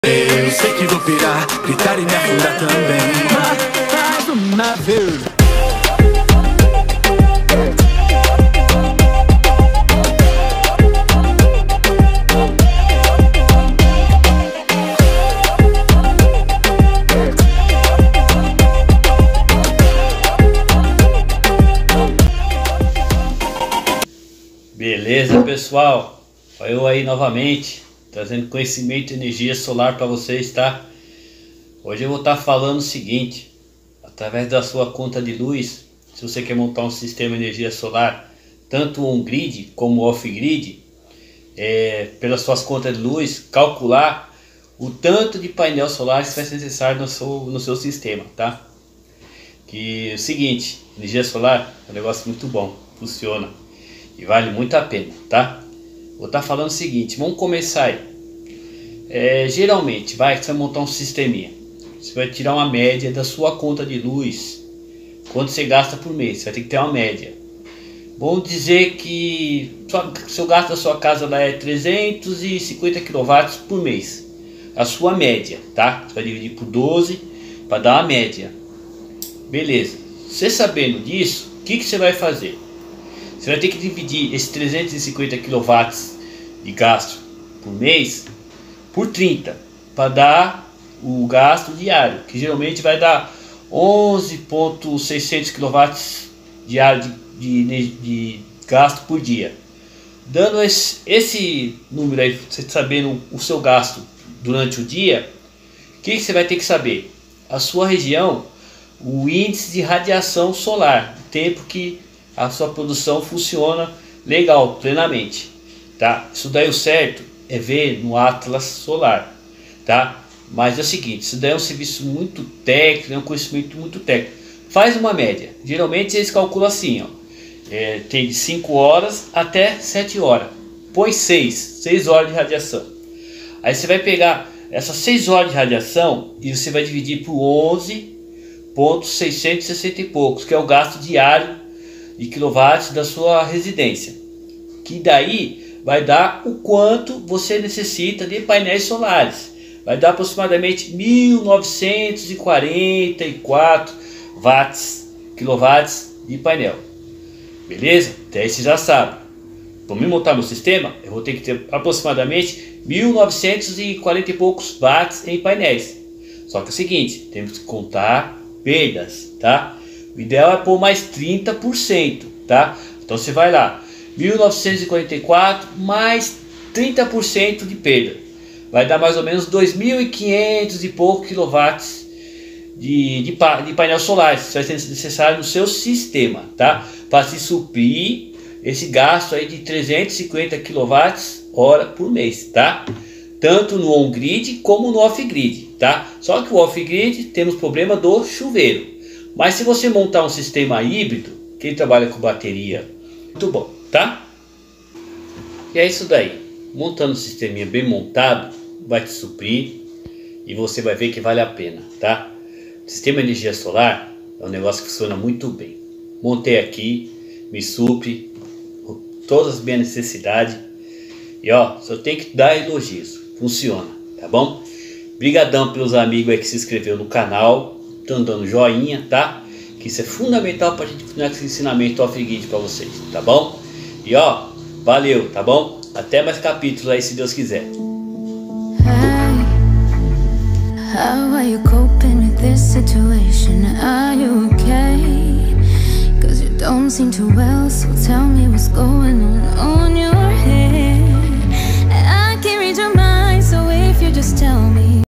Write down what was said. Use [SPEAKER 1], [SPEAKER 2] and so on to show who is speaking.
[SPEAKER 1] Eu sei que vou pirar, gritar e me afundar também. Mas um navio.
[SPEAKER 2] Beleza, pessoal? Eu aí novamente trazendo conhecimento e energia solar para vocês, tá? Hoje eu vou estar falando o seguinte: através da sua conta de luz, se você quer montar um sistema de energia solar, tanto on-grid como off-grid, pelas suas contas de luz, calcular o tanto de painel solar que vai ser necessário no seu sistema, tá? Que é o seguinte, energia solar é um negócio muito bom, funciona e vale muito a pena, tá? Vou estar falando o seguinte, vamos começar aí. Geralmente, você vai montar um sisteminha. Você vai tirar uma média da sua conta de luz. Quanto você gasta por mês, você vai ter que ter uma média. Vamos dizer que o seu gasto da sua casa lá é 350 kW por mês. A sua média, tá? Você vai dividir por 12 para dar uma média. Beleza. Você sabendo disso, o que você vai fazer? Você vai ter que dividir esses 350 kW de gasto por mês por 30 para dar o gasto diário, que geralmente vai dar 11.600 kW diário de gasto por dia. Dando esse número aí, você sabendo o seu gasto durante o dia, o que você vai ter que saber? A sua região, o índice de radiação solar, o tempo que a sua produção funciona legal, plenamente, tá? Isso daí o certo é ver no Atlas Solar, tá? Mas é o seguinte, isso daí é um serviço muito técnico, é um conhecimento muito técnico. Faz uma média, geralmente eles calculam assim, ó, tem de 5 horas até 7 horas, põe 6 horas de radiação. Aí você vai pegar essas 6 horas de radiação e você vai dividir por 11.660 e poucos, que é o gasto diário de quilowatts da sua residência, que daí vai dar o quanto você necessita de painéis solares. Vai dar aproximadamente 1944 quilowatts de painel. Beleza? Até aí você já sabe. Para me montar meu sistema, eu vou ter que ter aproximadamente 1940 e poucos watts em painéis. Só que é o seguinte, temos que contar perdas, tá? O ideal é pôr mais 30%, tá? Então você vai lá, 1944 mais 30% de perda. Vai dar mais ou menos 2.500 e poucos quilowatts de painel solar. Isso vai ser necessário no seu sistema, tá? Para se suprir esse gasto aí de 350 quilowatts hora por mês, tá? Tanto no on-grid como no off-grid, tá? Só que o off-grid temos problema do chuveiro. Mas se você montar um sistema híbrido, quem trabalha com bateria, muito bom, tá? E é isso daí. Montando um sisteminha bem montado, vai te suprir e você vai ver que vale a pena, tá? O sistema de energia solar é um negócio que funciona muito bem. Montei aqui, me supre todas as minhas necessidades e ó, só tem que dar elogios. Funciona, tá bom? Brigadão pelos amigos aí que se inscreveu no canal. Estão dando joinha, tá? Que isso é fundamental para a gente continuar esse ensinamento off-grid para vocês, tá bom? E ó, valeu, tá bom? Até mais capítulos aí, se Deus quiser.
[SPEAKER 3] How are you coping with this situation? Are you okay? 'Cause you don't seem too well, so tell me what's going on your head.